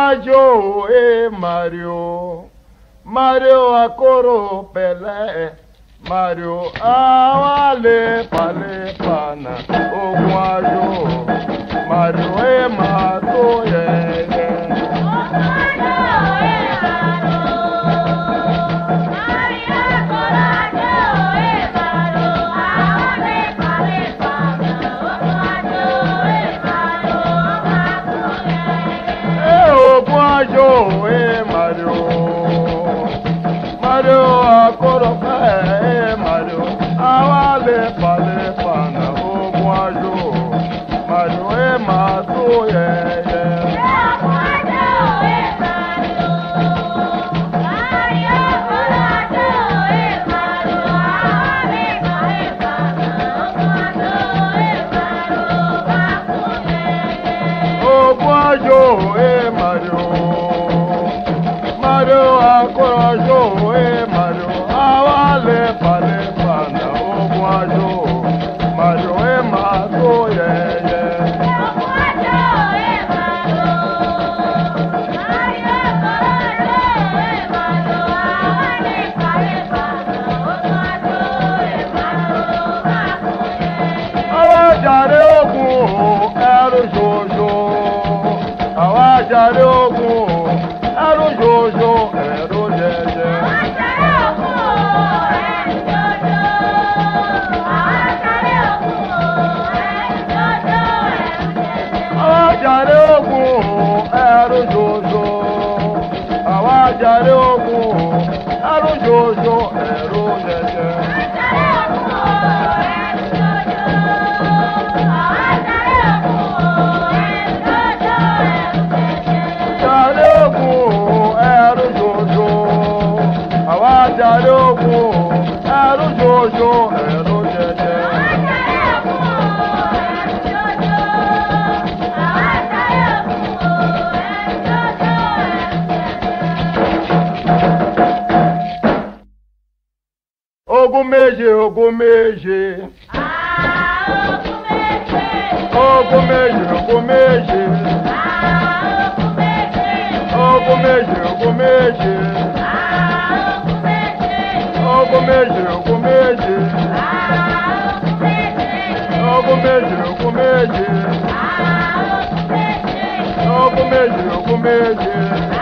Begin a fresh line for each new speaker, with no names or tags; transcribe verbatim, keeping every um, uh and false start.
ajo e Mario, Mario akoro pele, Mario awale pale pana, ogun ajo, Mario e mato ye ye. Mario, eh Mario, Mario akoro pe Mario, awale pale pana o Mario, Mario e mato ye ye. O Mario, eh Mario. Mario akorojo e Mario awale pale pana o Mario Mario e mato ye ye. Awajare ogun ẹrù jojo, awajare ogun ẹrù jojo ẹrù jẹjẹ. Awajare ogun ẹrù jojo, awajare ogun ẹrù jojo ẹrù jẹjẹ. Awajare ogun ẹrù jojo ẹrù jẹjẹ. Ogun méje, ogun méje. Ogun méje, ogun méje. Ogun méje, ogun méje. Ogun méje, ogun méje. Ogun méje, ogun méje. Ogun méje, ogun méje.